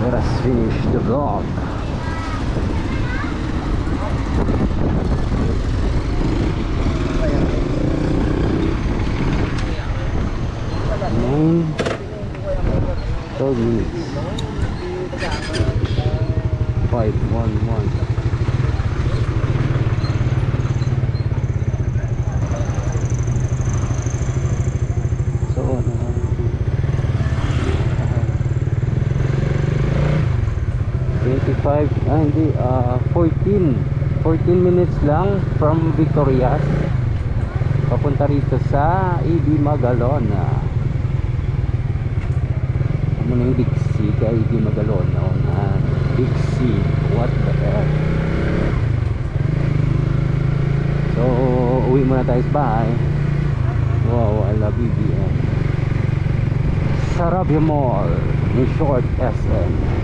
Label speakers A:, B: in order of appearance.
A: Let us finish the vlog. Nine 12 minutes 5:11. So 25 hindi 14 minutes lang from Victorias papunta rito sa ED Magalon. Ano yung Dixie kay ED Magalon na Dixie, what the hell. So uwi muna tayo sa bahay. Wow, I love EDM. Sarabia Mall in short SM.